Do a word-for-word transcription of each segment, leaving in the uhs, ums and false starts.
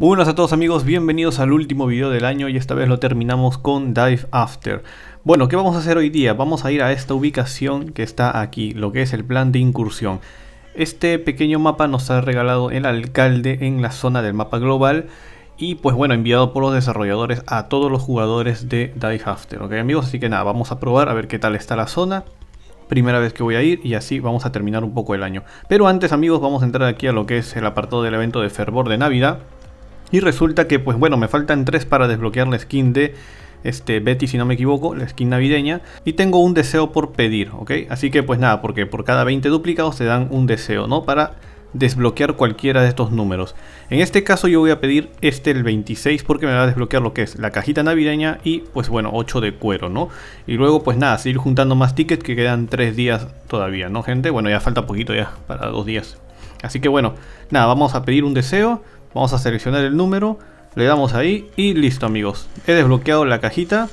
Buenas a todos amigos, bienvenidos al último video del año y esta vez lo terminamos con Dive After. Bueno, ¿qué vamos a hacer hoy día? Vamos a ir a esta ubicación que está aquí, lo que es el plan de incursión. Este pequeño mapa nos ha regalado el alcalde en la zona del mapa global y pues bueno, enviado por los desarrolladores a todos los jugadores de Dive After, ¿ok amigos? Así que nada, vamos a probar a ver qué tal está la zona. Primera vez que voy a ir y así vamos a terminar un poco el año. Pero antes amigos, vamos a entrar aquí a lo que es el apartado del evento de Fervor de Navidad. Y resulta que, pues bueno, me faltan tres para desbloquear la skin de este, Betty, si no me equivoco, la skin navideña. Y tengo un deseo por pedir, ¿ok? Así que pues nada, porque por cada veinte duplicados te dan un deseo, ¿no? Para desbloquear cualquiera de estos números. En este caso yo voy a pedir este, el veintiséis, porque me va a desbloquear lo que es la cajita navideña y pues bueno, ocho de cuero, ¿no? Y luego pues nada, seguir juntando más tickets que quedan tres días todavía, ¿no, gente? Bueno, ya falta poquito ya, para dos días. Así que bueno, nada, vamos a pedir un deseo. Vamos a seleccionar el número, le damos ahí y listo amigos. He desbloqueado la cajita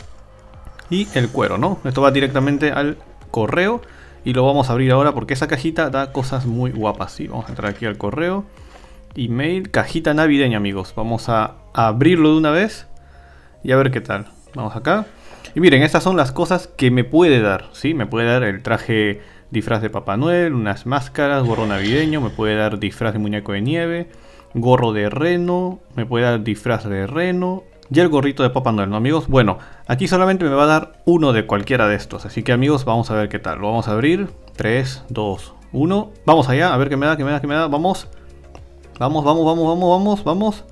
y el cuero, ¿no? Esto va directamente al correo y lo vamos a abrir ahora porque esa cajita da cosas muy guapas, ¿sí? Vamos a entrar aquí al correo, email, cajita navideña amigos. Vamos a abrirlo de una vez y a ver qué tal. Vamos acá. Y miren, estas son las cosas que me puede dar, ¿sí? Me puede dar el traje disfraz de Papá Noel, unas máscaras, gorro navideño, me puede dar disfraz de muñeco de nieve, gorro de reno, me puede dar disfraz de reno y el gorrito de Papá Noel, ¿no amigos? Bueno, aquí solamente me va a dar uno de cualquiera de estos, así que amigos, vamos a ver qué tal. Lo vamos a abrir, tres, dos, uno, vamos allá, a ver qué me da, qué me da, qué me da, vamos. Vamos, vamos, vamos, vamos, vamos, vamos.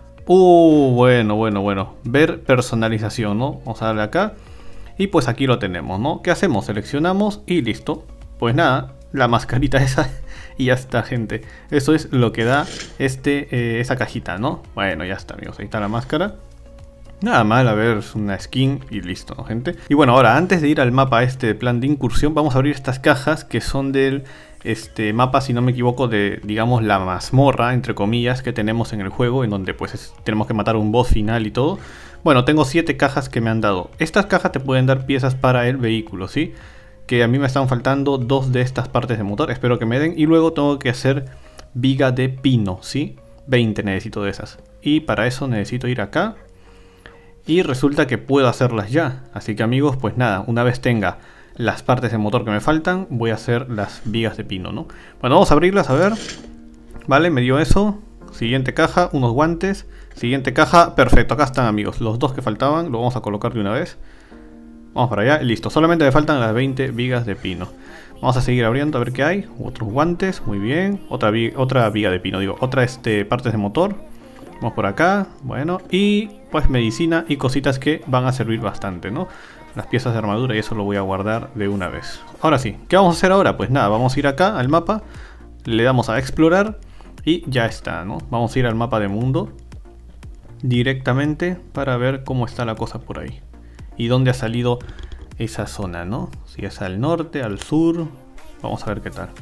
Uh, bueno, bueno, bueno, ver personalización, ¿no? Vamos a darle acá y pues aquí lo tenemos, ¿no? ¿Qué hacemos? Seleccionamos y listo. Pues nada, la mascarita esa y ya está, gente. Eso es lo que da este, eh, esa cajita, ¿no? Bueno, ya está, amigos. Ahí está la máscara. Nada mal, a ver, es una skin y listo, ¿no, gente? Y bueno, ahora, antes de ir al mapa este plan de incursión, vamos a abrir estas cajas que son del este mapa, si no me equivoco, de, digamos, la mazmorra, entre comillas, que tenemos en el juego, en donde pues es, tenemos que matar a un boss final y todo. Bueno, tengo siete cajas que me han dado. Estas cajas te pueden dar piezas para el vehículo, ¿sí? Que a mí me están faltando dos de estas partes de motor, espero que me den. Y luego tengo que hacer viga de pino, ¿sí? veinte necesito de esas. Y para eso necesito ir acá. Y resulta que puedo hacerlas ya. Así que amigos, pues nada, una vez tenga las partes de motor que me faltan, voy a hacer las vigas de pino, ¿no? Bueno, vamos a abrirlas, a ver. Vale, me dio eso. Siguiente caja, unos guantes. Siguiente caja, perfecto, acá están amigos. Los dos que faltaban, lo vamos a colocar de una vez. Vamos para allá, listo, solamente me faltan las veinte vigas de pino. Vamos a seguir abriendo a ver qué hay. Otros guantes, muy bien. Otra, vi otra viga de pino, digo, otra este, partes de motor. Vamos por acá, bueno. Y pues medicina y cositas que van a servir bastante, ¿no? Las piezas de armadura y eso lo voy a guardar de una vez. Ahora sí, ¿qué vamos a hacer ahora? Pues nada, vamos a ir acá al mapa. Le damos a explorar y ya está, ¿no? Vamos a ir al mapa de mundo directamente para ver cómo está la cosa por ahí. Y dónde ha salido esa zona, ¿no? Si es al norte, al sur. Vamos a ver qué tal.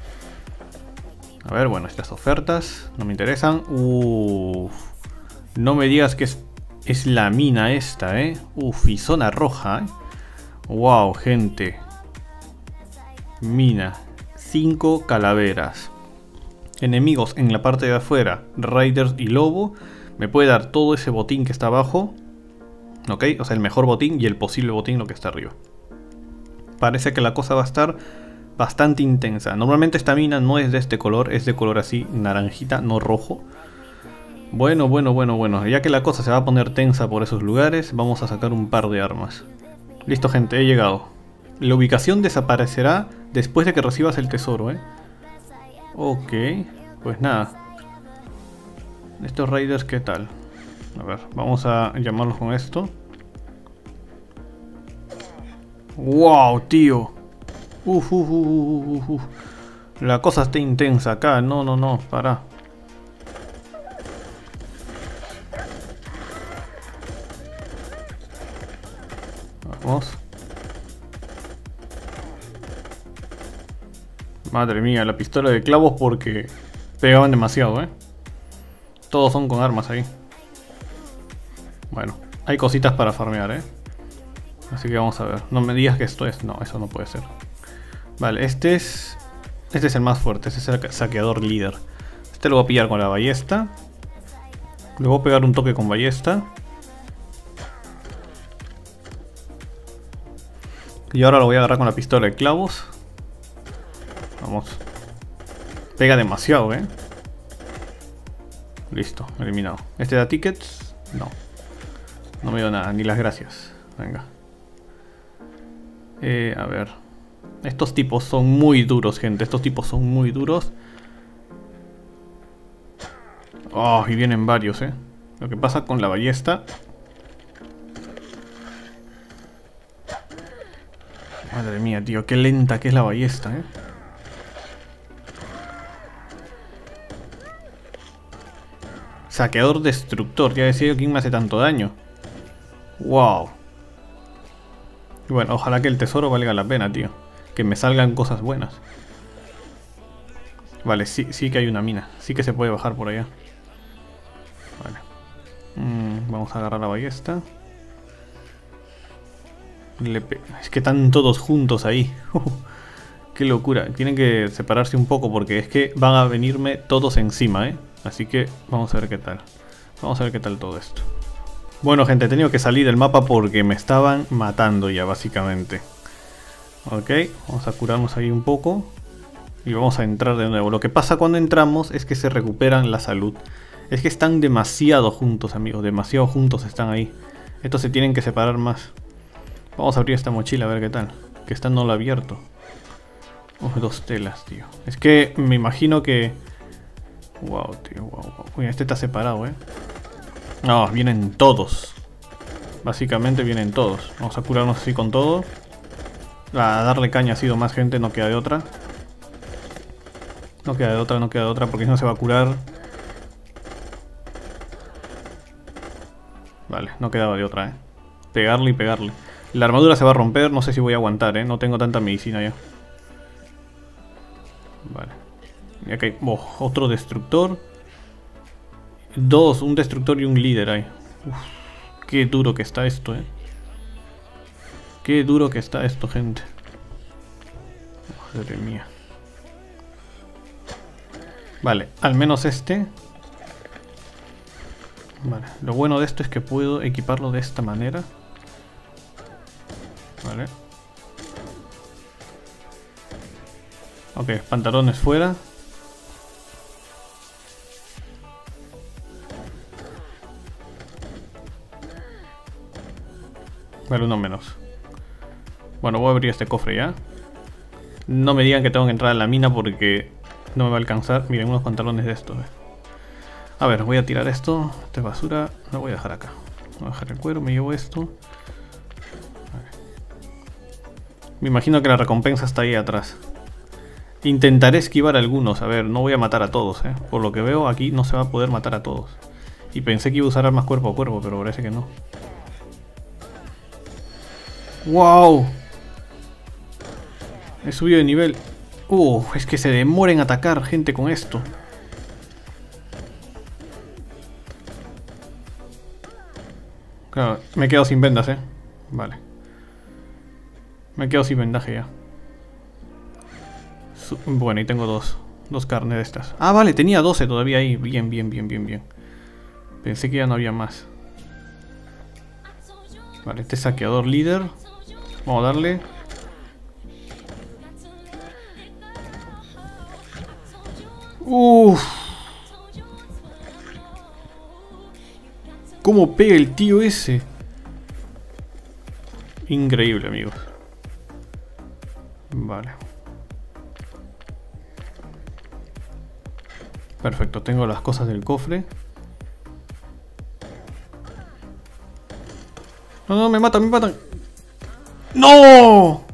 A ver, bueno, estas ofertas no me interesan. Uff. No me digas que es, es la mina esta, ¿eh? Uff, y zona roja, ¿eh? Wow, gente. Mina. Cinco calaveras. Enemigos en la parte de afuera. Raiders y lobo. Me puede dar todo ese botín que está abajo. Ok, o sea, el mejor botín y el posible botín lo que está arriba. Parece que la cosa va a estar bastante intensa. Normalmente esta mina no es de este color, es de color así naranjita, no rojo. Bueno, bueno, bueno, bueno. Ya que la cosa se va a poner tensa por esos lugares, vamos a sacar un par de armas. Listo, gente, he llegado. La ubicación desaparecerá después de que recibas el tesoro, ¿eh? Ok, pues nada. Estos raiders, ¿qué tal? A ver, vamos a llamarlos con esto. ¡Wow, tío! Uf, uf, uf, uf, uf. La cosa está intensa acá. No, no, no, para. Vamos. Madre mía, la pistola de clavos porque pegaban demasiado, ¿eh? Todos son con armas ahí. Bueno, hay cositas para farmear, ¿eh? Así que vamos a ver. No me digas que esto es... No, eso no puede ser. Vale, este es... Este es el más fuerte. Este es el saqueador líder. Este lo voy a pillar con la ballesta. Le voy a pegar un toque con ballesta. Y ahora lo voy a agarrar con la pistola de clavos. Vamos. Pega demasiado, eh. Listo, eliminado. ¿Este da tickets? No. No me dio nada, ni las gracias. Venga. Eh, a ver. Estos tipos son muy duros, gente. Estos tipos son muy duros. Oh, y vienen varios, eh. Lo que pasa con la ballesta. Madre mía, tío. Qué lenta que es la ballesta, eh. Saqueador destructor. Ya decía yo quién me hace tanto daño. Wow. Bueno, ojalá que el tesoro valga la pena, tío. Que me salgan cosas buenas. Vale, sí, sí que hay una mina. Sí que se puede bajar por allá. Vale. Mm, vamos a agarrar la ballesta. Le pe- es que están todos juntos ahí. Qué locura. Tienen que separarse un poco porque es que van a venirme todos encima, ¿eh? Así que vamos a ver qué tal. Vamos a ver qué tal todo esto. Bueno, gente, he tenido que salir del mapa porque me estaban matando ya, básicamente. Ok, vamos a curarnos ahí un poco. Y vamos a entrar de nuevo. Lo que pasa cuando entramos es que se recuperan la salud. Es que están demasiado juntos, amigos. Demasiado juntos están ahí. Estos se tienen que separar más. Vamos a abrir esta mochila a ver qué tal. Que esta no la he abierto. Oh, dos telas, tío. Es que me imagino que... Wow, tío, wow, wow. Uy, este está separado, eh. No, vienen todos. Básicamente vienen todos. Vamos a curarnos así con todo. A darle caña ha sido más gente, no queda de otra. No queda de otra, no queda de otra, porque si no se va a curar. Vale, no quedaba de otra, eh. Pegarle y pegarle. La armadura se va a romper, no sé si voy a aguantar, eh. No tengo tanta medicina ya. Vale. Y acá hay oh, otro destructor. Dos, un destructor y un líder ahí. Uf, qué duro que está esto, eh. Qué duro que está esto, gente. Madre mía. Vale, al menos este. Vale, lo bueno de esto es que puedo equiparlo de esta manera. Vale. Ok, pantalones fuera. Vale, uno menos. Bueno, voy a abrir este cofre ya. No me digan que tengo que entrar a la mina porque no me va a alcanzar. Miren, unos pantalones de estos. Eh. A ver, voy a tirar esto. Esta es basura. Lo voy a dejar acá. Voy a dejar el cuero, me llevo esto. Vale. Me imagino que la recompensa está ahí atrás. Intentaré esquivar algunos. A ver, no voy a matar a todos. Eh. Por lo que veo, aquí no se va a poder matar a todos. Y pensé que iba a usar armas cuerpo a cuerpo, pero parece que no. ¡Wow! He subido de nivel. Uh, es que se demora en atacar gente con esto. Claro, me he quedado sin vendas, eh. Vale. Me he quedado sin vendaje ya. Su bueno, y tengo dos. Dos carnes de estas. Ah, vale, tenía doce todavía ahí. Bien, bien, bien, bien, bien. Pensé que ya no había más. Vale, este saqueador líder. Vamos a darle. Uff. ¿Cómo pega el tío ese? Increíble, amigos. Vale. Perfecto, tengo las cosas del cofre. No, no, me matan, me matan. ¡No!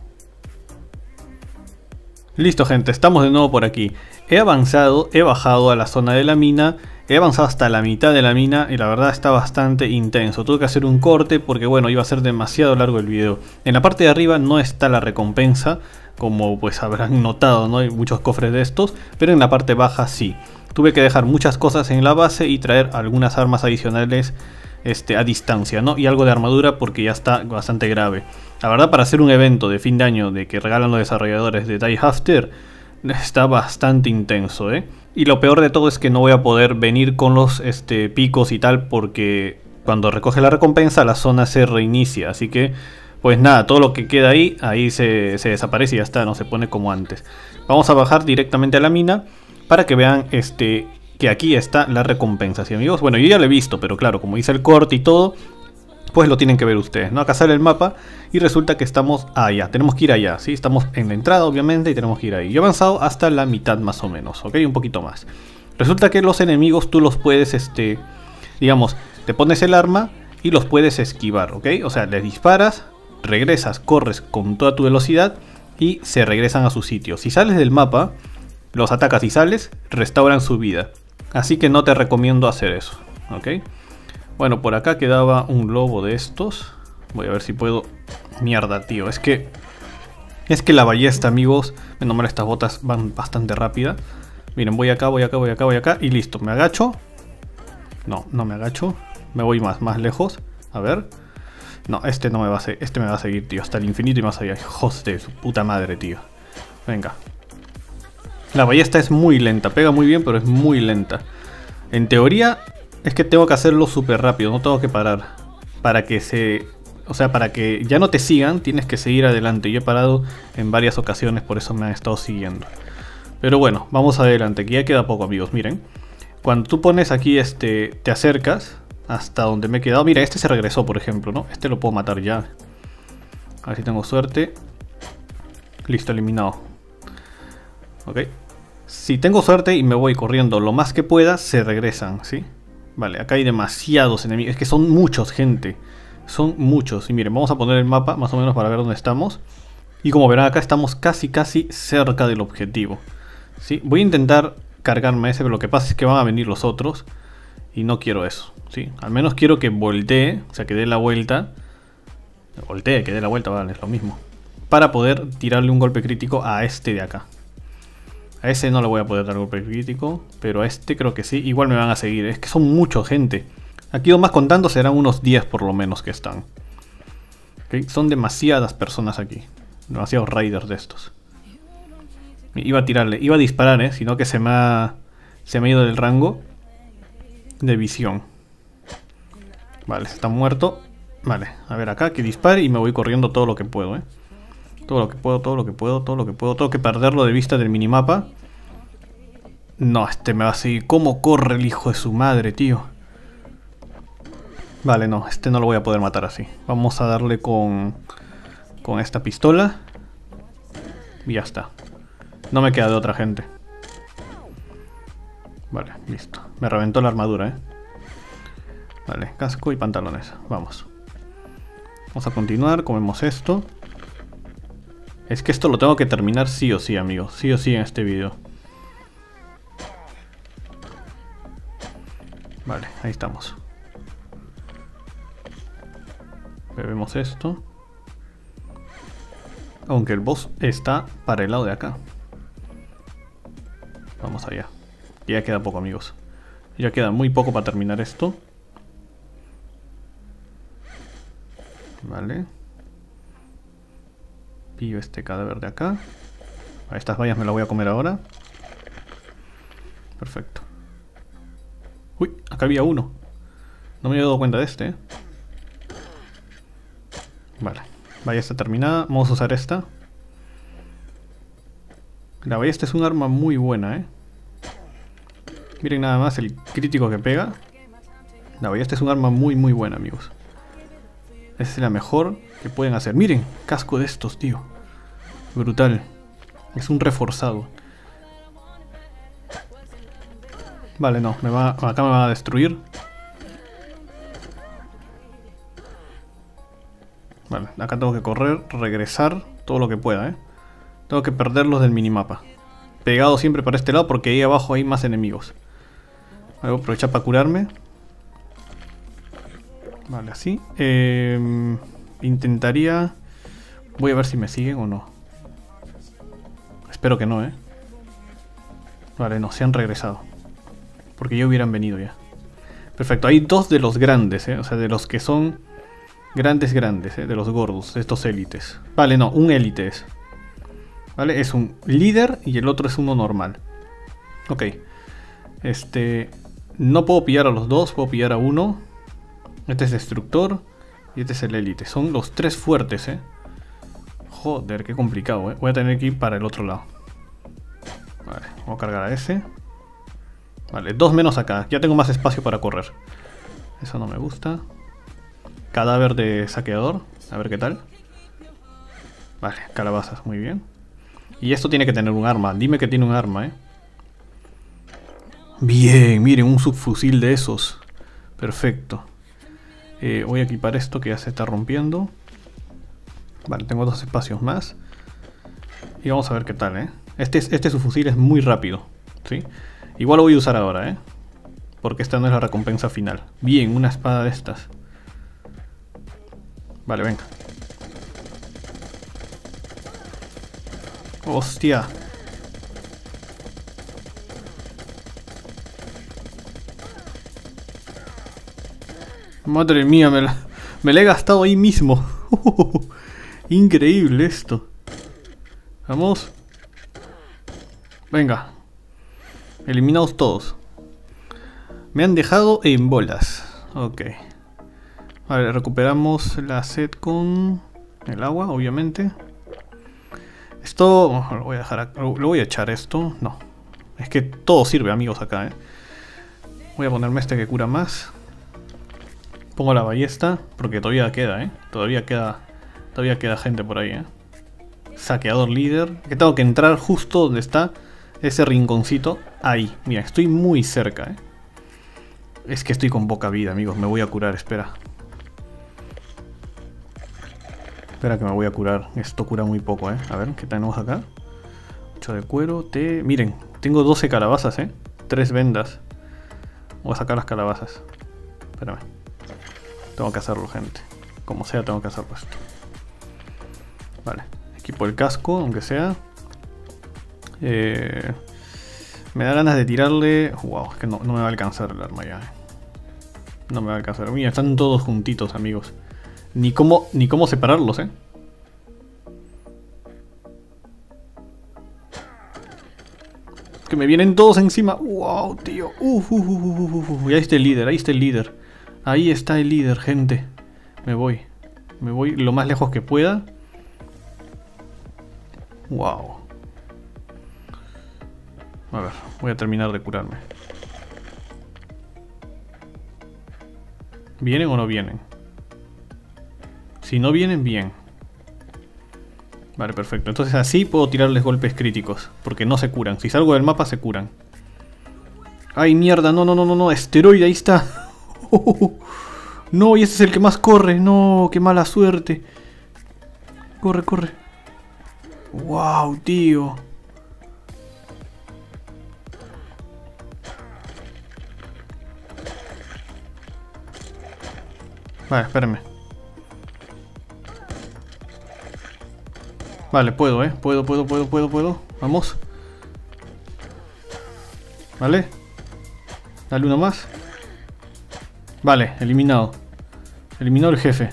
Listo, gente, estamos de nuevo por aquí. He avanzado, he bajado a la zona de la mina. He avanzado hasta la mitad de la mina y la verdad está bastante intenso. Tuve que hacer un corte porque bueno, iba a ser demasiado largo el video. En la parte de arriba no está la recompensa, como pues habrán notado, no hay muchos cofres de estos, pero en la parte baja sí. Tuve que dejar muchas cosas en la base y traer algunas armas adicionales este, a distancia, ¿no? Y algo de armadura porque ya está bastante grave. La verdad, para hacer un evento de fin de año de que regalan los desarrolladores de Die After, está bastante intenso, ¿eh? Y lo peor de todo es que no voy a poder venir con los este, picos y tal, porque cuando recoge la recompensa la zona se reinicia. Así que, pues nada, todo lo que queda ahí, ahí se, se desaparece y ya está, no se pone como antes. Vamos a bajar directamente a la mina para que vean este, que aquí está la recompensa, ¿sí, amigos? Bueno, yo ya lo he visto, pero claro, como hice el corte y todo, pues lo tienen que ver ustedes, ¿no? Acá sale el mapa y resulta que estamos allá, tenemos que ir allá, ¿sí? Estamos en la entrada, obviamente, y tenemos que ir ahí. Yo he avanzado hasta la mitad más o menos, ¿ok? Un poquito más. Resulta que los enemigos tú los puedes, este, digamos, te pones el arma y los puedes esquivar, ¿ok? O sea, les disparas, regresas, corres con toda tu velocidad y se regresan a su sitio. Si sales del mapa, los atacas y sales, restauran su vida. Así que no te recomiendo hacer eso, ¿ok? Bueno, por acá quedaba un globo de estos. Voy a ver si puedo... Mierda, tío. Es que... Es que la ballesta, amigos... Menos mal, estas botas van bastante rápida. Miren, voy acá, voy acá, voy acá, voy acá. Y listo, me agacho. No, no me agacho. Me voy más, más lejos. A ver. No, este no me va a seguir. Este me va a seguir, tío. Hasta el infinito y más allá. Hijos de su puta madre, tío. Venga. La ballesta es muy lenta. Pega muy bien, pero es muy lenta. En teoría... Es que tengo que hacerlo súper rápido, no tengo que parar. Para que se... O sea, para que ya no te sigan, tienes que seguir adelante. Yo he parado en varias ocasiones, por eso me han estado siguiendo. Pero bueno, vamos adelante, que ya queda poco, amigos, miren. Cuando tú pones aquí, este, te acercas hasta donde me he quedado. Mira, este se regresó, por ejemplo, ¿no? Este lo puedo matar ya. A ver si tengo suerte. Listo, eliminado. Ok. Si tengo suerte y me voy corriendo lo más que pueda, se regresan, ¿sí? Vale, acá hay demasiados enemigos. Es que son muchos, gente. Son muchos. Y miren, vamos a poner el mapa más o menos para ver dónde estamos. Y como verán, acá estamos casi, casi cerca del objetivo, ¿sí? Voy a intentar cargarme ese, pero lo que pasa es que van a venir los otros. Y no quiero eso, ¿sí? Al menos quiero que voltee, o sea, que dé la vuelta. Voltee, que dé la vuelta, vale, es lo mismo. Para poder tirarle un golpe crítico a este de acá. A ese no le voy a poder dar golpe crítico, pero a este creo que sí. Igual me van a seguir, es que son mucha gente. Aquí nomás contando serán unos diez por lo menos que están. ¿Okay? Son demasiadas personas aquí. Demasiados raiders de estos. Iba a tirarle, iba a disparar, ¿eh? Sino que se me ha, se me ha ido del rango de visión. Vale, está muerto. Vale, a ver acá, que dispare y me voy corriendo todo lo que puedo, ¿eh? Todo lo que puedo, todo lo que puedo, todo lo que puedo. Tengo que perderlo de vista del minimapa. No, este me va a seguir. ¿Cómo corre el hijo de su madre, tío? Vale, no, este no lo voy a poder matar así. Vamos a darle con, con esta pistola. Y ya está. No me queda de otra, gente. Vale, listo. Me reventó la armadura, ¿eh? Vale, casco y pantalones. Vamos. Vamos a continuar, comemos esto. Es que esto lo tengo que terminar sí o sí, amigos. Sí o sí en este vídeo. Vale, ahí estamos. Bebemos esto. Aunque el boss está para el lado de acá. Vamos allá. Ya queda poco, amigos. Ya queda muy poco para terminar esto. Vale. Pillo este cadáver de acá. A estas vallas me las voy a comer ahora. Perfecto. Uy, acá había uno. No me había dado cuenta de este, ¿eh? Vale. Ballesta terminada. Vamos a usar esta. La ballesta es un arma muy buena, ¿eh? Miren nada más el crítico que pega. La ballesta es un arma muy muy buena, amigos. Esa es la mejor que pueden hacer. Miren, casco de estos, tío. Brutal. Es un reforzado. Vale, no, me va, acá me van a destruir. Vale, acá tengo que correr, regresar, todo lo que pueda, ¿eh? Tengo que perderlos del minimapa. Pegado siempre para este lado porque ahí abajo hay más enemigos. Voy a aprovechar para curarme. Vale, así. Eh, intentaría... Voy a ver si me siguen o no. Espero que no, ¿eh? Vale, no, se han regresado. Porque ya hubieran venido ya. Perfecto, hay dos de los grandes, ¿eh? O sea, de los que son grandes, grandes, ¿eh? De los gordos, de estos élites. Vale, no, un élite es. ¿Vale? Es un líder y el otro es uno normal. Ok. Este... No puedo pillar a los dos, puedo pillar a uno. Este es destructor y este es el élite. Son los tres fuertes, eh. Joder, qué complicado, eh. Voy a tener que ir para el otro lado. Vale, voy a cargar a ese. Vale, dos menos acá. Ya tengo más espacio para correr. Eso no me gusta. Cadáver de saqueador. A ver qué tal. Vale, calabazas, muy bien. Y esto tiene que tener un arma. Dime que tiene un arma, eh. Bien, miren, un subfusil de esos. Perfecto. Eh, voy a equipar esto que ya se está rompiendo. Vale, tengo dos espacios más. Y vamos a ver qué tal, ¿eh? Este, este subfusil es muy rápido, ¿sí? Igual lo voy a usar ahora, ¿eh? Porque esta no es la recompensa final. Bien, una espada de estas. Vale, venga. Hostia. Madre mía, me la, me la he gastado ahí mismo. Increíble esto. Vamos. Venga. Eliminados todos. Me han dejado en bolas. Ok. Vale, recuperamos la sed con el agua, obviamente. Esto lo voy a dejar acá. Lo voy a echar esto. No. Es que todo sirve, amigos, acá, ¿eh? Voy a ponerme este que cura más. Pongo la ballesta, porque todavía queda, ¿eh? Todavía queda, todavía queda gente por ahí, ¿eh? Saqueador líder. Que tengo que entrar justo donde está ese rinconcito. Ahí. Mira, estoy muy cerca, ¿eh? Es que estoy con poca vida, amigos. Me voy a curar, espera. Espera que me voy a curar. Esto cura muy poco, ¿eh? A ver, ¿qué tenemos acá? ocho de cuero, té... Miren, tengo doce calabazas, ¿eh? tres vendas. Voy a sacar las calabazas. Espérame. Tengo que hacerlo, gente. Como sea, tengo que hacerlo esto. Vale. Equipo el casco, aunque sea. Eh, me da ganas de tirarle... Wow, es que no, no me va a alcanzar el arma ya. No me va a alcanzar. Mira, están todos juntitos, amigos. Ni cómo, ni cómo separarlos, ¿eh? Que me vienen todos encima. Wow, tío. Uf, uf, uf, uf, uf. Ahí está el líder, ahí está el líder. Ahí está el líder, gente. Me voy. Me voy lo más lejos que pueda. Wow. A ver, voy a terminar de curarme. ¿Vienen o no vienen? Si no vienen, bien. Vale, perfecto. Entonces así puedo tirarles golpes críticos. Porque no se curan. Si salgo del mapa, se curan. ¡Ay, mierda! No, no, no, no, no. Esteroide, ahí está. No, y ese es el que más corre. No, qué mala suerte. Corre, corre. Wow, tío. Vale, espérame. Vale, puedo, eh. Puedo, puedo, puedo, puedo, puedo. Vamos. Vale. Dale uno más. Vale, eliminado. Eliminado el jefe.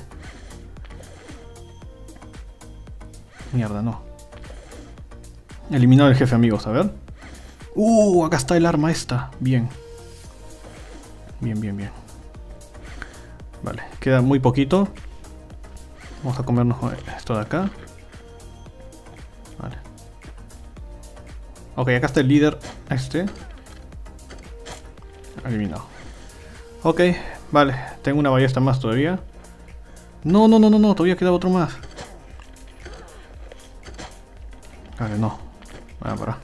Mierda, no. Eliminado el jefe, amigos, a ver. Uh, acá está el arma esta. Bien. Bien, bien, bien. Vale, queda muy poquito. Vamos a comernos esto de acá. Vale. Ok, acá está el líder. Este. Eliminado. Ok, vale. Tengo una ballesta más todavía. No, no, no, no, no. Todavía queda otro más. Vale, no. Vale, para.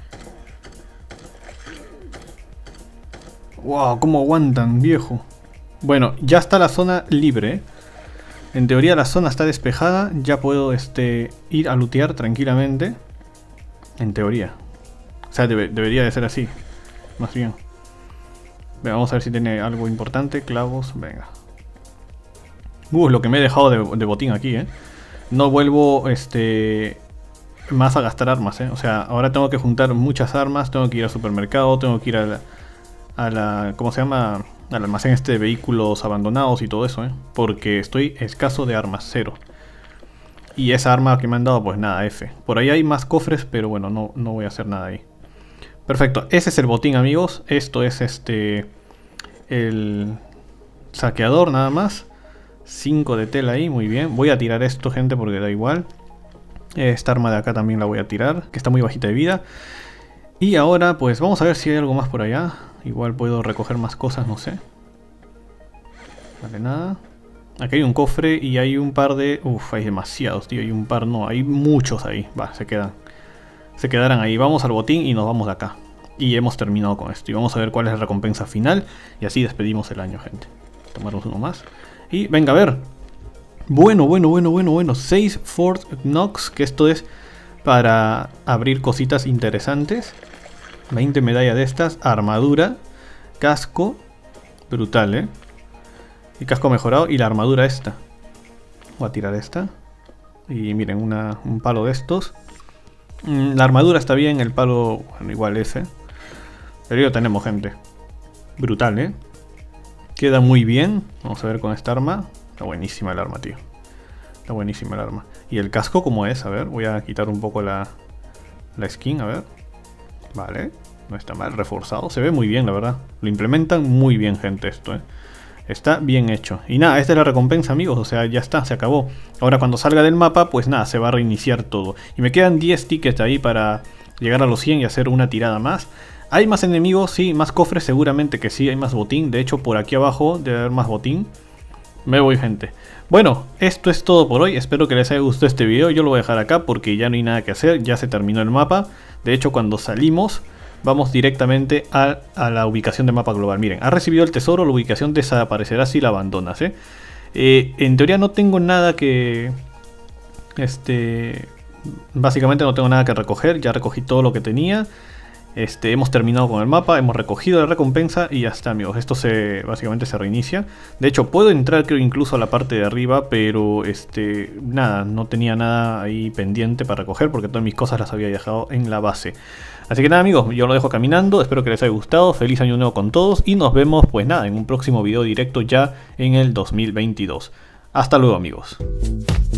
Wow, cómo aguantan, viejo. Bueno, ya está la zona libre. En teoría la zona está despejada. Ya puedo este, ir a lootear tranquilamente. En teoría. O sea, debe, debería de ser así. Más bien. Venga, vamos a ver si tiene algo importante. Clavos, venga. Uh, lo que me he dejado de, de botín aquí, eh. No vuelvo este más a gastar armas, eh. O sea, ahora tengo que juntar muchas armas. Tengo que ir al supermercado. Tengo que ir a la, a la ¿cómo se llama? Al almacén este de vehículos abandonados y todo eso, eh. Porque estoy escaso de armas, cero. Y esa arma que me han dado, pues nada, F. Por ahí hay más cofres, pero bueno, no, no voy a hacer nada ahí. Perfecto, ese es el botín, amigos. Esto es este... el saqueador nada más. cinco de tela ahí, muy bien. Voy a tirar esto, gente, porque da igual. Esta arma de acá también la voy a tirar, que está muy bajita de vida. Y ahora pues vamos a ver si hay algo más por allá. Igual puedo recoger más cosas, no sé. Vale, nada. Aquí hay un cofre y hay un par de... Uf, hay demasiados, tío. Hay un par, no, hay muchos ahí. Va, se quedan. Se quedarán ahí. Vamos al botín y nos vamos de acá. Y hemos terminado con esto. Y vamos a ver cuál es la recompensa final. Y así despedimos el año, gente. Tomarnos uno más. Y venga, a ver. Bueno, bueno, bueno, bueno, bueno. seis Fort Knox, que esto es para abrir cositas interesantes. veinte medallas de estas. Armadura. Casco. Brutal, ¿eh? Y casco mejorado. Y la armadura esta. Voy a tirar esta. Y miren, una, un palo de estos. La armadura está bien. El palo, bueno, igual ese. Pero ya tenemos, gente. Brutal, ¿eh? Queda muy bien. Vamos a ver con esta arma. Está buenísima el arma, tío. Está buenísima el arma. Y el casco, ¿cómo es? A ver, voy a quitar un poco la, la skin, a ver. Vale, no está mal, reforzado. Se ve muy bien, la verdad. Lo implementan muy bien, gente, esto, ¿eh? Está bien hecho. Y nada, esta es la recompensa, amigos. O sea, ya está, se acabó. Ahora cuando salga del mapa, pues nada, se va a reiniciar todo. Y me quedan diez tickets ahí para llegar a los cien y hacer una tirada más. ¿Hay más enemigos? Sí, más cofres, seguramente que sí, hay más botín. De hecho, por aquí abajo debe haber más botín. Me voy, gente. Bueno, esto es todo por hoy. Espero que les haya gustado este video. Yo lo voy a dejar acá porque ya no hay nada que hacer. Ya se terminó el mapa. De hecho, cuando salimos, vamos directamente a, a la ubicación de mapa global. Miren, ha recibido el tesoro. La ubicación desaparecerá si la abandonas, ¿eh? Eh, en teoría no tengo nada que... Este... Básicamente no tengo nada que recoger. Ya recogí todo lo que tenía. Este, hemos terminado con el mapa, hemos recogido la recompensa y ya está, amigos. Esto se básicamente se reinicia. De hecho, puedo entrar, creo, incluso a la parte de arriba, pero este, nada, no tenía nada ahí pendiente para recoger porque todas mis cosas las había dejado en la base. Así que nada, amigos, yo lo dejo caminando. Espero que les haya gustado. Feliz año nuevo con todos y nos vemos, pues nada, en un próximo video directo ya en el dos mil veintidós. Hasta luego, amigos.